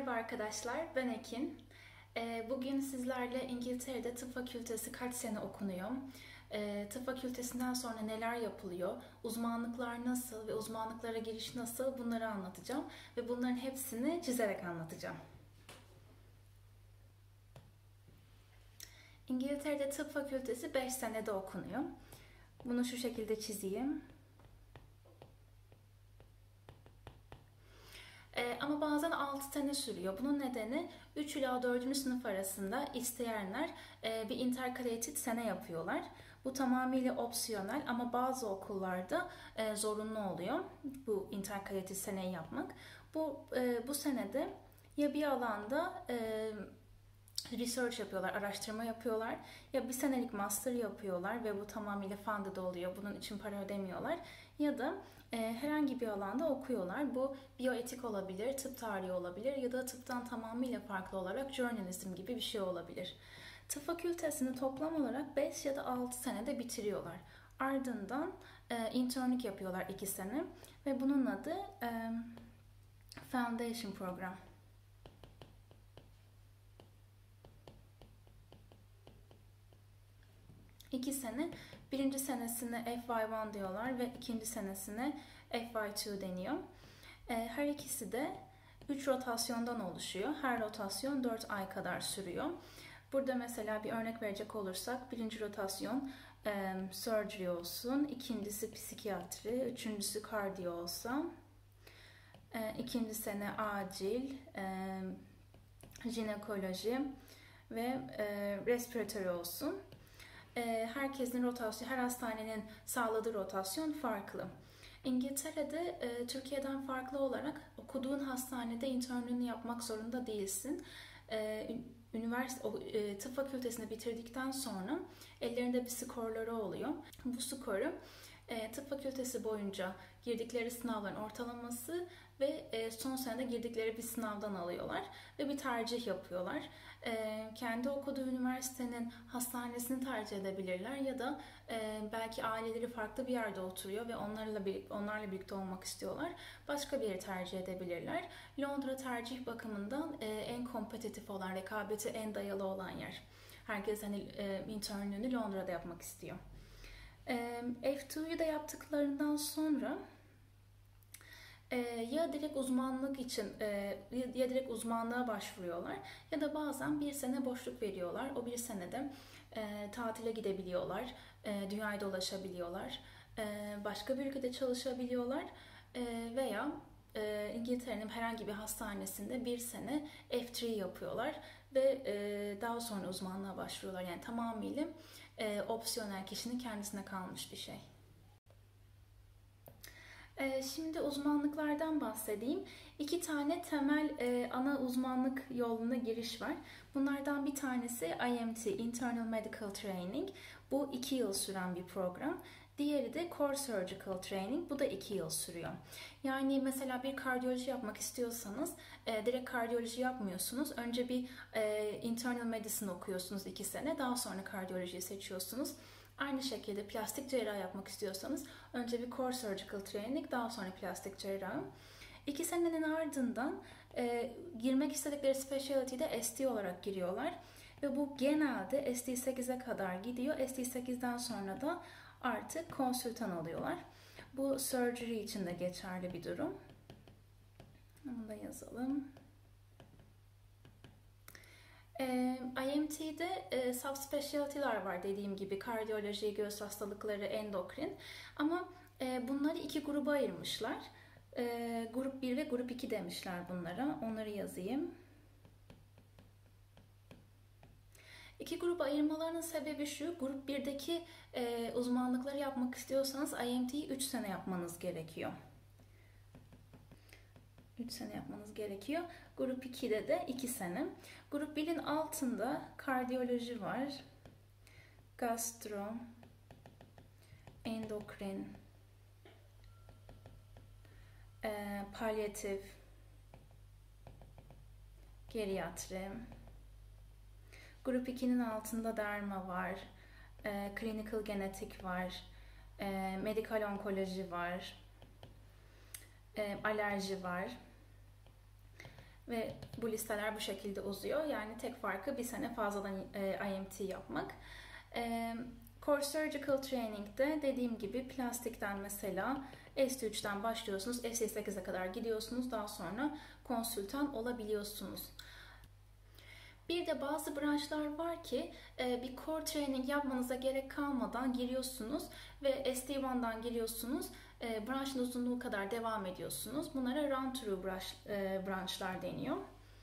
Merhaba arkadaşlar, ben Ekin. Bugün sizlerle İngiltere'de tıp fakültesi kaç sene okunuyor, tıp fakültesinden sonra neler yapılıyor, uzmanlıklar nasıl ve uzmanlıklara giriş nasıl bunları anlatacağım ve bunların hepsini çizerek anlatacağım. İngiltere'de tıp fakültesi 5 senede okunuyor. Bunu şu şekilde çizeyim. Ama bazen 6 sene sürüyor. Bunun nedeni 3 ila 4. sınıf arasında isteyenler bir intercalated sene yapıyorlar. Bu tamamıyla opsiyonel ama bazı okullarda zorunlu oluyor bu intercalated seneyi yapmak. Bu senede ya bir alanda research yapıyorlar, araştırma yapıyorlar. Ya bir senelik master yapıyorlar ve bu tamamıyla funded oluyor. Bunun için para ödemiyorlar. Ya da herhangi bir alanda okuyorlar. Bu biyoetik olabilir, tıp tarihi olabilir ya da tıptan tamamıyla farklı olarak journalism gibi bir şey olabilir. Tıp fakültesini toplam olarak 5 ya da 6 senede bitiriyorlar. Ardından internlük yapıyorlar 2 sene ve bunun adı Foundation Program. 2 sene. Birinci senesine FY1 diyorlar ve ikinci senesine FY2 deniyor. Her ikisi de 3 rotasyondan oluşuyor. Her rotasyon 4 ay kadar sürüyor. Burada mesela bir örnek verecek olursak birinci rotasyon surgery olsun, ikincisi psikiyatri, üçüncüsü kardiyo olsa, ikinci sene acil, jinekoloji ve respiratory olsun. Herkesin rotasyonu, her hastanenin sağladığı rotasyon farklı. İngiltere'de Türkiye'den farklı olarak okuduğun hastanede internlüğünü yapmak zorunda değilsin. Tıp fakültesini bitirdikten sonra ellerinde bir skorları oluyor. Bu skoru tıp fakültesi boyunca girdikleri sınavların ortalaması ve son senede girdikleri bir sınavdan alıyorlar ve bir tercih yapıyorlar. Kendi okuduğu üniversitenin hastanesini tercih edebilirler ya da belki aileleri farklı bir yerde oturuyor ve onlarla birlikte olmak istiyorlar. Başka bir yeri tercih edebilirler. Londra tercih bakımından en kompetitif olan, rekabeti en dayalı olan yer. Herkes internlüğünü Londra'da yapmak istiyor. F2'yu da yaptıklarından sonra ya direkt uzmanlık için ya direkt uzmanlığa başvuruyorlar ya da bazen bir sene boşluk veriyorlar. O bir senede tatile gidebiliyorlar, dünyayı dolaşabiliyorlar, başka bir ülkede çalışabiliyorlar veya İngiltere'nin herhangi bir hastanesinde bir sene F3 yapıyorlar ve daha sonra uzmanlığa başvuruyorlar. Yani tamamıyla opsiyonel, kişinin kendisine kalmış bir şey. Şimdi uzmanlıklardan bahsedeyim. 2 tane temel ana uzmanlık yoluna giriş var. Bunlardan bir tanesi IMT, Internal Medical Training. Bu 2 yıl süren bir program. Diğeri de Core Surgical Training. Bu da 2 yıl sürüyor. Yani mesela bir kardiyoloji yapmak istiyorsanız direkt kardiyoloji yapmıyorsunuz. Önce bir Internal Medicine okuyorsunuz 2 sene. Daha sonra kardiyolojiyi seçiyorsunuz. Aynı şekilde plastik cerrahi yapmak istiyorsanız önce bir Core Surgical Training, daha sonra plastik cerrahi. 2 senenin ardından girmek istedikleri specialty'de ST olarak giriyorlar. Ve bu genelde ST8'e kadar gidiyor. ST8'den sonra da artık konsültan alıyorlar. Bu surgery için de geçerli bir durum. Bunu da yazalım. IMT'de subspecialty'ler var dediğim gibi. Kardiyoloji, göğüs hastalıkları, endokrin. Ama bunları 2 gruba ayırmışlar. Grup 1 ve grup 2 demişler bunlara. Onları yazayım. 2 gruba ayırmalarının sebebi şu. Grup 1'deki uzmanlıkları yapmak istiyorsanız IMT'yi 3 sene yapmanız gerekiyor. 3 sene yapmanız gerekiyor. Grup 2'de de 2 sene. Grup 1'in altında kardiyoloji var. Gastro, endokrin, palyatif, geriatri. Grup 2'nin altında derma var. Clinical genetik var. Medikal onkoloji var. Alerji var. Ve bu listeler bu şekilde uzuyor. Yani tek farkı bir sene fazladan IMT yapmak. Core Surgical Training'de dediğim gibi plastikten mesela ST3'ten başlıyorsunuz. ST8'e kadar gidiyorsunuz. Daha sonra konsültan olabiliyorsunuz. Bir de bazı branşlar var ki bir core training yapmanıza gerek kalmadan giriyorsunuz ve ST1'dan giriyorsunuz. Branşın uzunluğu kadar devam ediyorsunuz. Bunlara run-through branşlar deniyor.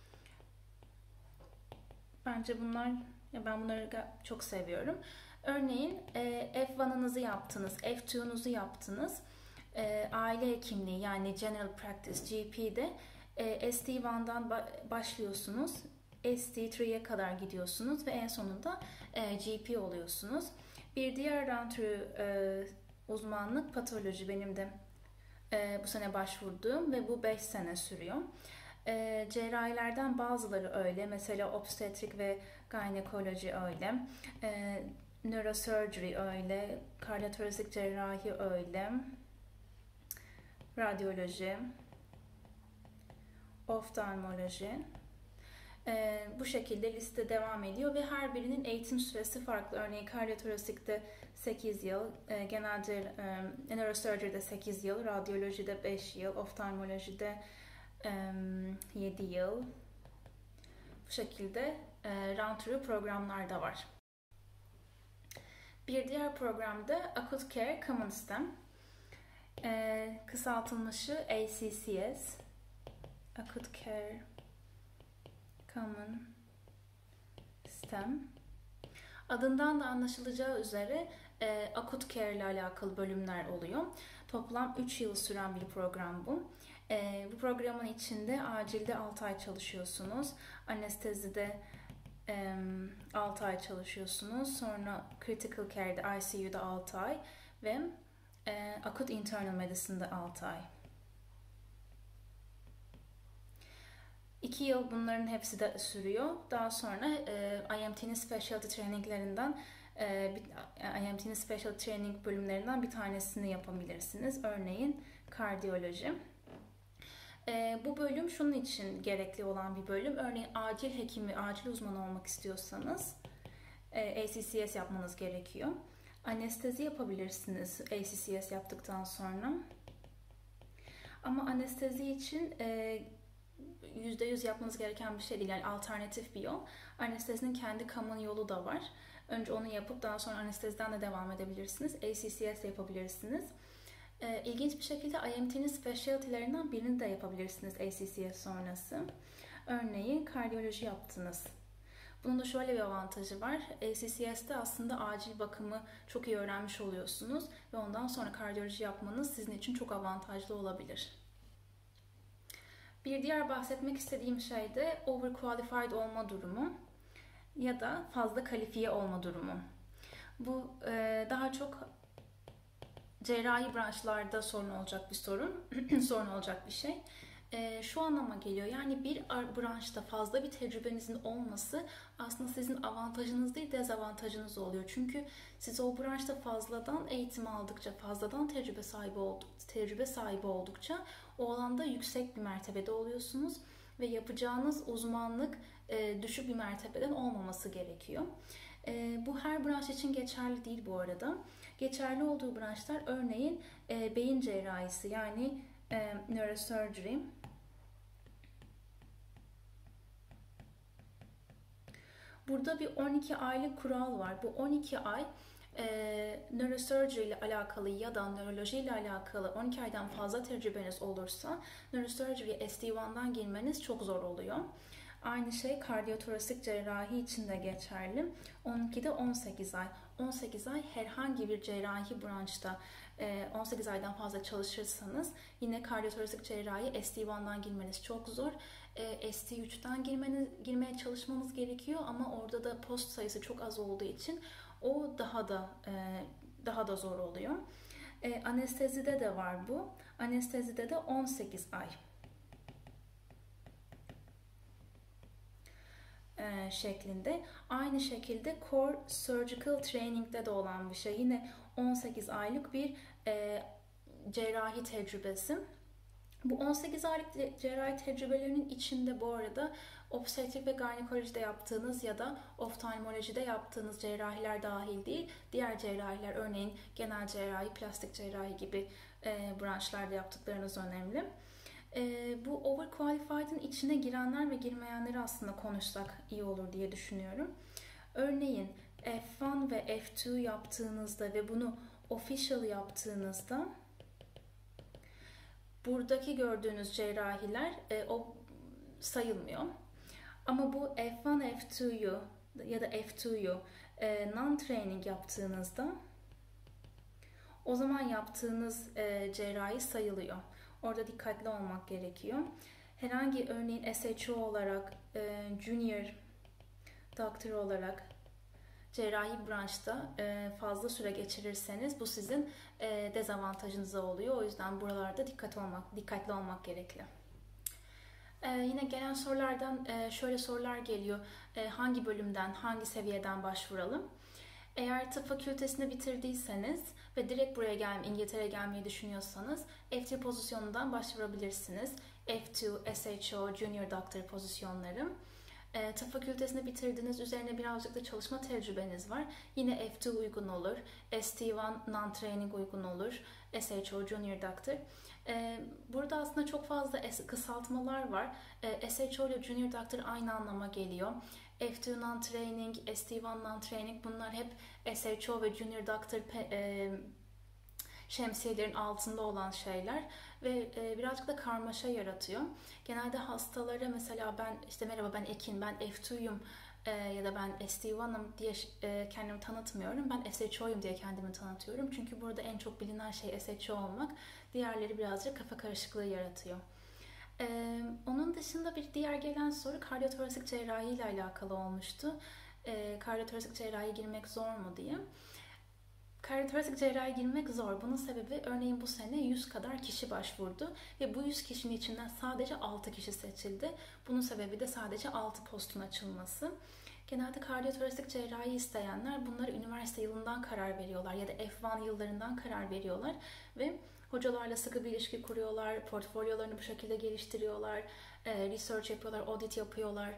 Bence ben bunları çok seviyorum. Örneğin F1'ınızı yaptınız, F2'nuzu yaptınız. Aile hekimliği yani General Practice GP'de ST1'dan başlıyorsunuz. ST3'ye kadar gidiyorsunuz ve en sonunda GP oluyorsunuz. Bir diğer run-through uzmanlık patoloji, benim de bu sene başvurduğum ve bu 5 sene sürüyor. Cerrahilerden bazıları öyle. Mesela obstetrik ve gynekoloji öyle. Neurosurgery öyle. Kardiotoraksik cerrahi öyle. Radyoloji. Oftalmoloji. Bu şekilde liste devam ediyor ve her birinin eğitim süresi farklı. Örneğin kardiotoraksikte 8 yıl, genelde neurosurgery'de 8 yıl, radyolojide 5 yıl, oftalmolojide 7 yıl. Bu şekilde run-through programlar da var. Bir diğer programda Acute Care Common STEM. Kısaltılmışı ACCS. Acute Care Common STEM. Adından da anlaşılacağı üzere Acute Care ile alakalı bölümler oluyor. Toplam 3 yıl süren bir program bu. Bu programın içinde acilde 6 ay çalışıyorsunuz. Anestezide 6 ay çalışıyorsunuz. Sonra Critical Care'de ICU'da 6 ay ve Acute Internal Medicine'de 6 ay. 2 yıl bunların hepsi de sürüyor. Daha sonra IMT'nin Specialty Training'lerinden IMT'nin Specialty Training bölümlerinden bir tanesini yapabilirsiniz. Örneğin kardiyoloji. Bu bölüm şunun için gerekli olan bir bölüm. Örneğin acil hekimi, acil uzmanı olmak istiyorsanız ACCS yapmanız gerekiyor. Anestezi yapabilirsiniz ACCS yaptıktan sonra. Ama anestezi için %100 yapmanız gereken bir şey değil. Yani alternatif bir yol. Anestezinin kendi common yolu da var. Önce onu yapıp daha sonra anesteziden de devam edebilirsiniz. ACCS de yapabilirsiniz. İlginç bir şekilde IMT'nin specialty'lerinden birini de yapabilirsiniz ACCS sonrası. Örneğin kardiyoloji yaptınız. Bunun da şöyle bir avantajı var. ACCS'te aslında acil bakımı çok iyi öğrenmiş oluyorsunuz ve ondan sonra kardiyoloji yapmanız sizin için çok avantajlı olabilir. Bir diğer bahsetmek istediğim şey de overqualified olma durumu ya da fazla kalifiye olma durumu. Bu daha çok cerrahi branşlarda sorun olacak bir sorun olacak bir şey. Şu anlama geliyor. Yani bir branşta fazla bir tecrübenizin olması aslında sizin avantajınız değil, dezavantajınız oluyor. Çünkü siz o branşta fazladan eğitim aldıkça, fazladan tecrübe sahibi oldukça o alanda yüksek bir mertebede oluyorsunuz ve yapacağınız uzmanlık düşük bir mertebeden olmaması gerekiyor. Bu her branş için geçerli değil bu arada. Geçerli olduğu branşlar örneğin beyin cerrahisi yani neurosurgery. Burada bir 12 aylık kural var. Bu 12 ay neurosurgery ile alakalı ya da nöroloji ile alakalı 12 aydan fazla tecrübeniz olursa neurosurgery ST1'dan girmeniz çok zor oluyor. Aynı şey kardiotoraksik cerrahi için de geçerli. 12'de 18 ay. 18 ay herhangi bir cerrahi branşta 18 aydan fazla çalışırsanız yine kardiotoraksik cerrahi ST1'dan girmeniz çok zor. ST3'ten girmeye çalışmanız gerekiyor ama orada da post sayısı çok az olduğu için o daha da zor oluyor. Anestezide de var bu. Anestezide de 18 ay. Şeklinde. Aynı şekilde Core Surgical Training'de de olan bir şey. Yine 18 aylık bir cerrahi tecrübesi. Bu 18 aylık cerrahi tecrübelerinin içinde bu arada obstetrik ve ginekolojide yaptığınız ya da oftalmolojide yaptığınız cerrahiler dahil değil. Diğer cerrahiler, örneğin genel cerrahi, plastik cerrahi gibi branşlarda yaptıklarınız önemli. Bu overqualified'ın içine girenler ve girmeyenleri aslında konuşsak iyi olur diye düşünüyorum. Örneğin F1 ve F2 yaptığınızda ve bunu official yaptığınızda buradaki gördüğünüz cerrahiler o sayılmıyor. Ama bu F1, F2'yu ya da F2'yu non-training yaptığınızda o zaman yaptığınız cerrahi sayılıyor. Orada dikkatli olmak gerekiyor. Herhangi örneğin SHO olarak, junior doktor olarak cerrahi branşta fazla süre geçirirseniz bu sizin dezavantajınıza oluyor. O yüzden buralarda dikkatli olmak gerekli. Yine gelen sorulardan şöyle sorular geliyor. Hangi bölümden, hangi seviyeden başvuralım? Eğer tıp fakültesini bitirdiyseniz ve direkt buraya İngiltere'ye gelmeyi düşünüyorsanız F2 pozisyonundan başvurabilirsiniz. F2, SHO, Junior Doctor pozisyonları. Tıp fakültesini bitirdiniz, üzerine birazcık da çalışma tecrübeniz var. Yine F2 uygun olur, ST1 non-training uygun olur, SHO, Junior Doctor. Burada aslında çok fazla kısaltmalar var. SHO ile Junior Doctor aynı anlama geliyor. F2 non-training, ST1 non-training bunlar hep SHO ve Junior Doctor şemsiyelerin altında olan şeyler ve birazcık da karmaşa yaratıyor. Genelde hastalara mesela merhaba ben Ekin, ben F2'yum ya da ben ST1'ım diye kendimi tanıtmıyorum. Ben SHO'yum diye kendimi tanıtıyorum. Çünkü burada en çok bilinen şey SHO olmak. Diğerleri birazcık kafa karışıklığı yaratıyor. Onun dışında bir diğer gelen soru kardiyotorasik cerrahi ile alakalı olmuştu. Kardiyotorasik cerrahi girmek zor mu diye. Kardiyotorasik cerrahi girmek zor. Bunun sebebi örneğin bu sene 100 kadar kişi başvurdu ve bu 100 kişinin içinden sadece 6 kişi seçildi. Bunun sebebi de sadece 6 postun açılması. Genelde kardiyotorasik cerrahi isteyenler bunları üniversite yılından karar veriyorlar ya da F1 yıllarından karar veriyorlar ve hocalarla sıkı bir ilişki kuruyorlar, portfolyolarını bu şekilde geliştiriyorlar, research yapıyorlar, audit yapıyorlar,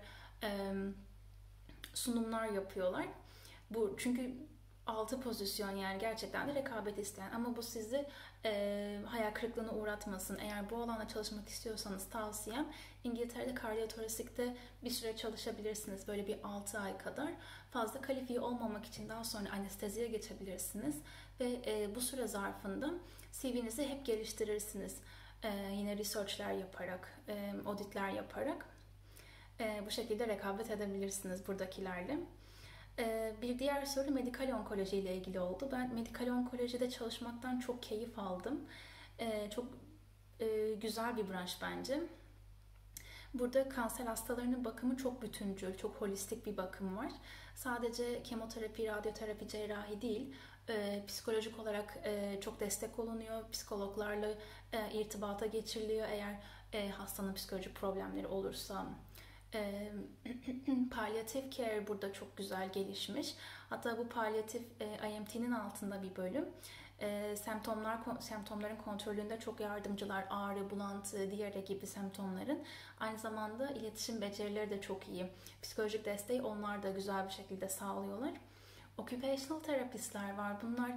sunumlar yapıyorlar. Bu çünkü 6 pozisyon yani gerçekten de rekabet isteyen ama bu sizi hayal kırıklığına uğratmasın. Eğer bu alanda çalışmak istiyorsanız tavsiyem İngiltere'de kardiyotorasikte bir süre çalışabilirsiniz. Böyle bir 6 ay kadar. Fazla kalifiye olmamak için daha sonra anesteziye geçebilirsiniz ve bu süre zarfında CV'nizi hep geliştirirsiniz. Yine research'ler yaparak, auditler yaparak bu şekilde rekabet edebilirsiniz buradakilerle. Bir diğer soru medikal onkoloji ile ilgili oldu. Ben medikal onkolojide çalışmaktan çok keyif aldım. Çok güzel bir branş bence. Burada kanser hastalarının bakımı çok bütüncül, çok holistik bir bakım var. Sadece kemoterapi, radyoterapi, cerrahi değil, psikolojik olarak çok destek olunuyor. Psikologlarla irtibata geçiriliyor eğer hastanın psikolojik problemleri olursa. Palliative care burada çok güzel gelişmiş. Hatta bu palliatif IMT'nin altında bir bölüm. Semptomların kontrolünde çok yardımcılar. Ağrı, bulantı, diyare gibi semptomların. Aynı zamanda iletişim becerileri de çok iyi. Psikolojik desteği onlar da güzel bir şekilde sağlıyorlar. Occupational therapistler var. Bunlar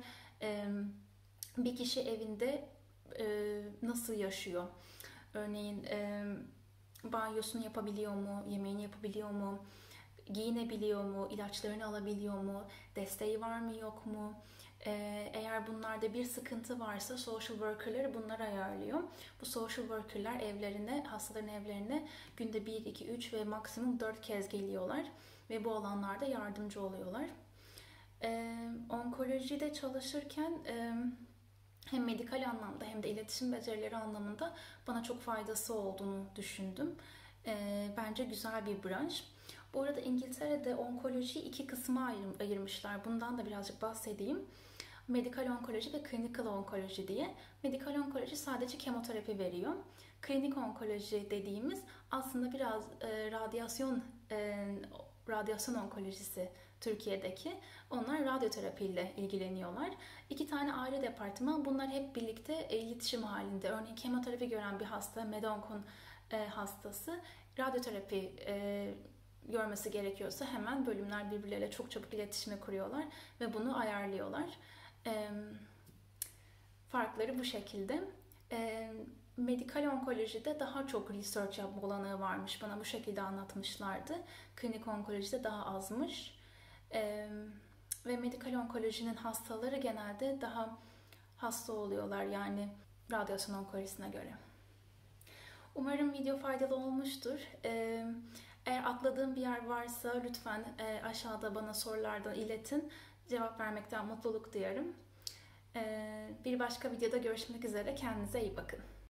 bir kişi evinde nasıl yaşıyor? Örneğin banyosunu yapabiliyor mu, yemeğini yapabiliyor mu, giyinebiliyor mu, ilaçlarını alabiliyor mu, desteği var mı yok mu? Eğer bunlarda bir sıkıntı varsa social worker'ları bunları ayarlıyor. Bu social worker'lar hastaların evlerine günde 1, 2, 3 ve maksimum 4 kez geliyorlar ve bu alanlarda yardımcı oluyorlar. Onkolojide çalışırken hem medikal anlamda hem de iletişim becerileri anlamında bana çok faydası olduğunu düşündüm. Bence güzel bir branş. Bu arada İngiltere'de onkolojiyi 2 kısma ayırmışlar. Bundan da birazcık bahsedeyim. Medikal onkoloji ve klinikal onkoloji diye. Medikal onkoloji sadece kemoterapi veriyor. Klinik onkoloji dediğimiz aslında biraz radyasyon radyasyon onkolojisi Türkiye'deki. Onlar radyoterapiyle ilgileniyorlar. 2 tane ayrı departman. Bunlar hep birlikte iletişim halinde. Örneğin kemoterapi gören bir hasta, medonkon hastası radyoterapi görmesi gerekiyorsa hemen bölümler birbirleriyle çok çabuk iletişime kuruyorlar ve bunu ayarlıyorlar. Farkları bu şekilde. Medikal onkolojide daha çok research yapma olanağı varmış. Bana bu şekilde anlatmışlardı. Klinik onkolojide daha azmış. Ve medikal onkolojinin hastaları genelde daha hasta oluyorlar, yani radyasyon onkolojisine göre. Umarım video faydalı olmuştur. Eğer atladığım bir yer varsa lütfen aşağıda bana sorulardan iletin. Cevap vermekten mutluluk duyarım. Bir başka videoda görüşmek üzere. Kendinize iyi bakın.